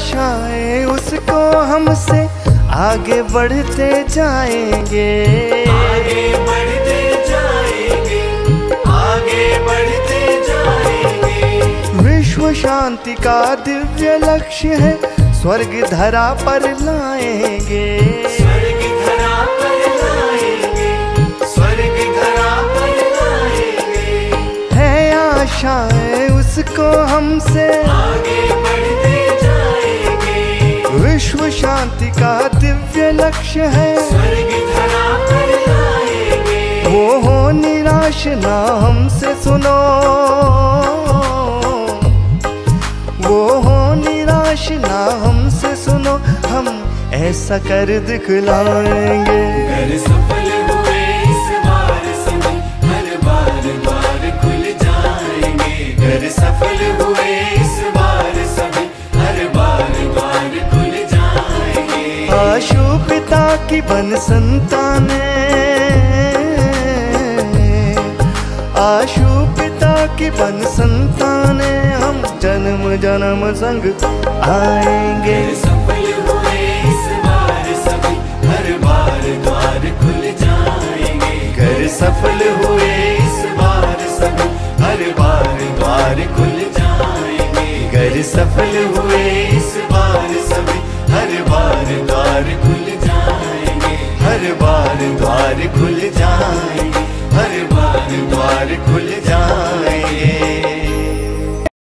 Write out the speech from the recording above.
आशाएं उसको हमसे आगे बढ़ते जाएंगे, आगे बढ़ते जाएंगे, आगे बढ़ते जाएंगे। विश्व शांति का दिव्य लक्ष्य है, स्वर्ग धरा पर लाएंगे, स्वर्ग धरा पर लाएंगे, स्वर्ग धरा पर लाएंगे। है आशाएं उसको हमसे आगे बढ़ते जाएंगे, विश्व शांति का दिव्य लक्ष्य है, स्वर्ग धरा पर लाएंगे। वो हो निराश ना हमसे सुनो, वो हो निराश ना हमसे सुनो, हम ऐसा कर दिखलाएंगे। अगर सफल हुए इस बार सभी, हर बार द्वार खुल जाएंगे। अगर सफल हुए इस बार सभी, हर बार द्वार खुल जाएंगे। आशु पिता की बन संतानें, आशु पिता की बन संतानें, हम जन्म जन्म संग आएंगे। अगर सफल हुए इस बार सभी, हर बार द्वार खुल जाएंगे। घर सफल